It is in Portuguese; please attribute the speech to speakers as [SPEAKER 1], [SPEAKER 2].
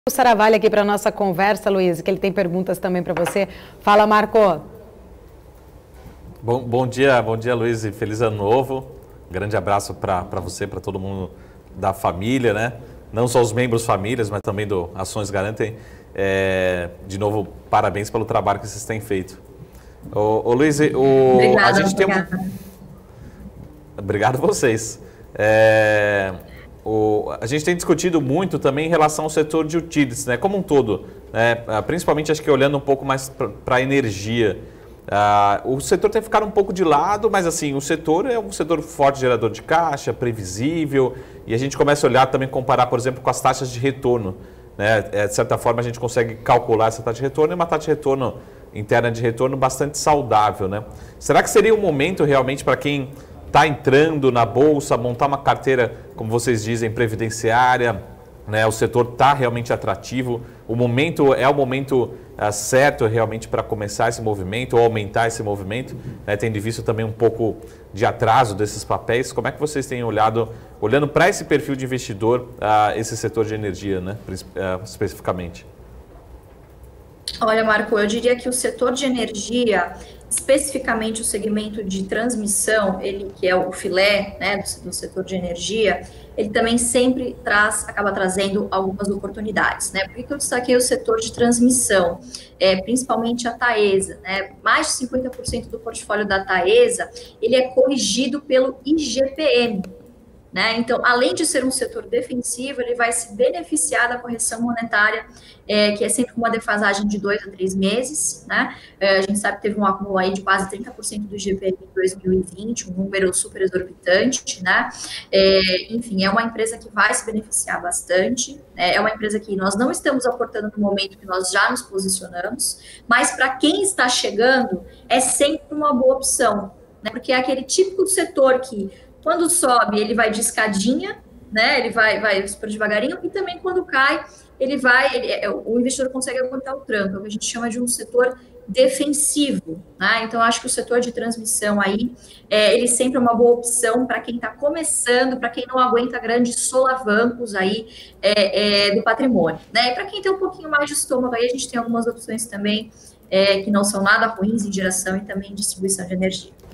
[SPEAKER 1] O Saravalli aqui para a nossa conversa, Luiz, que ele tem perguntas também para você. Fala, Marco.
[SPEAKER 2] Bom dia, Luiz, e feliz ano novo. Grande abraço para você, para todo mundo da família, né? Não só os membros famílias, mas também do Ações Garantem. De novo, parabéns pelo trabalho que vocês têm feito. Luiz,
[SPEAKER 3] Obrigada,
[SPEAKER 2] a gente
[SPEAKER 3] obrigada.
[SPEAKER 2] Obrigado a vocês. A gente tem discutido muito também em relação ao setor de utilities, né, como um todo, né, principalmente acho que olhando um pouco mais para a energia. O setor tem ficado um pouco de lado, mas assim, o setor é um setor forte, gerador de caixa, previsível, e a gente começa a olhar também, comparar, por exemplo, com as taxas de retorno. Né, de certa forma, a gente consegue calcular essa taxa de retorno e uma taxa de retorno interna de retorno bastante saudável. Né? Será que seria um momento realmente para quem está entrando na bolsa, montar uma carteira, como vocês dizem, previdenciária, né? O setor está realmente atrativo, o momento é o momento certo realmente para começar esse movimento ou aumentar esse movimento, né? Tendo visto também um pouco de atraso desses papéis, como é que vocês têm olhando para esse perfil de investidor, esse setor de energia, né? Especificamente?
[SPEAKER 3] Olha, Marco, eu diria que o setor de energia, especificamente o segmento de transmissão, ele que é o filé, né, do setor de energia, ele também sempre acaba trazendo algumas oportunidades, né? Por que eu destaquei o setor de transmissão? Principalmente a Taesa, né? Mais de 50% do portfólio da Taesa, ele é corrigido pelo IGPM. Né? Então, além de ser um setor defensivo, ele vai se beneficiar da correção monetária, que é sempre com uma defasagem de 2 a 3 meses. Né? A gente sabe que teve um acúmulo aí de quase 30% do IGPM em 2020, um número super exorbitante. Né? Enfim, é uma empresa que vai se beneficiar bastante, é uma empresa que nós não estamos aportando no momento que nós já nos posicionamos, mas para quem está chegando, é sempre uma boa opção, né? Porque é aquele típico setor que quando sobe, ele vai de escadinha, né? Ele vai super devagarinho, e também quando cai, o investidor consegue aguentar o tranco, é o que a gente chama de um setor defensivo, né? Então, acho que o setor de transmissão aí, ele sempre é uma boa opção para quem está começando, para quem não aguenta grandes solavancos aí do patrimônio, né? E para quem tem um pouquinho mais de estômago aí, a gente tem algumas opções também que não são nada ruins em geração e também em distribuição de energia.